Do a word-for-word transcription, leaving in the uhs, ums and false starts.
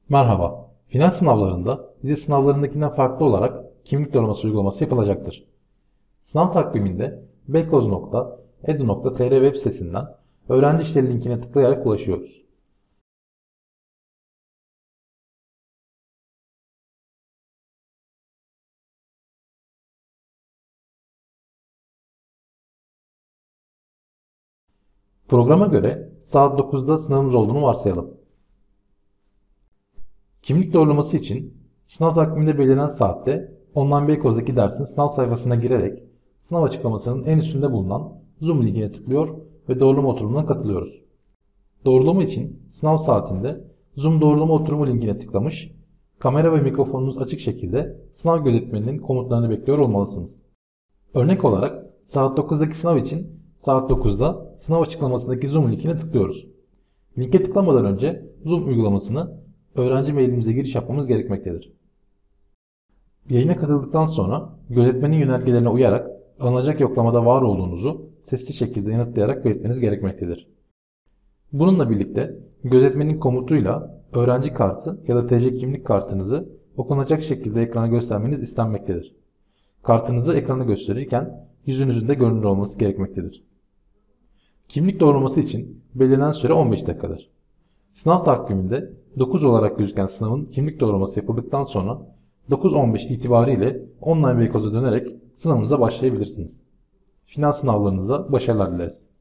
Merhaba. Final sınavlarında vize sınavlarındakinden farklı olarak kimlik doğrulaması uygulaması yapılacaktır. Sınav takviminde beykoz nokta edu nokta tr web sitesinden öğrenci işleri linkine tıklayarak ulaşıyoruz. Programa göre saat dokuzda sınavımız olduğunu varsayalım. Kimlik doğrulaması için sınav takviminde belirlenen saatte online Beykoz'daki dersin sınav sayfasına girerek sınav açıklamasının en üstünde bulunan Zoom linkine tıklıyor ve doğrulama oturumuna katılıyoruz. Doğrulama için sınav saatinde Zoom doğrulama oturumu linkine tıklamış, kamera ve mikrofonunuz açık şekilde sınav gözetmeninin komutlarını bekliyor olmalısınız. Örnek olarak saat dokuzdaki sınav için saat dokuzda sınav açıklamasındaki Zoom linkine tıklıyoruz. Linke tıklamadan önce Zoom uygulamasını öğrenci mailimize giriş yapmamız gerekmektedir. Yayına katıldıktan sonra gözetmenin yönergelerine uyarak alınacak yoklamada var olduğunuzu sesli şekilde yanıtlayarak belirtmeniz gerekmektedir. Bununla birlikte gözetmenin komutuyla öğrenci kartı ya da T C kimlik kartınızı okunacak şekilde ekrana göstermeniz istenmektedir. Kartınızı ekrana gösterirken yüzünüzün de görünür olması gerekmektedir. Kimlik doğrulaması için belirlenen süre on beş dakikadır. Sınav takviminde dokuz olarak gözüken sınavın kimlik doğrulaması yapıldıktan sonra dokuz on beş itibariyle online Beykoz'a dönerek sınavınıza başlayabilirsiniz. Final sınavlarınızda başarılar dileriz.